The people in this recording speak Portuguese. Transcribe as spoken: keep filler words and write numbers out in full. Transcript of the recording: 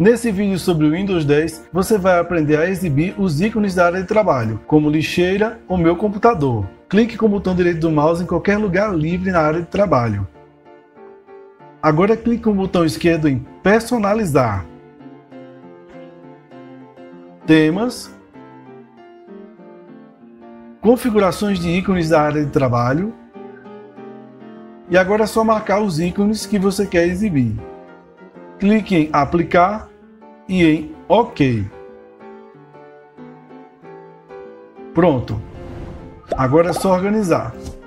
Nesse vídeo sobre o Windows dez, você vai aprender a exibir os ícones da área de trabalho, como lixeira ou meu computador. Clique com o botão direito do mouse em qualquer lugar livre na área de trabalho. Agora clique com o botão esquerdo em Personalizar, Temas, Configurações de ícones da área de trabalho. E agora é só marcar os ícones que você quer exibir. Clique em Aplicar e em OK. Pronto. Agora é só organizar.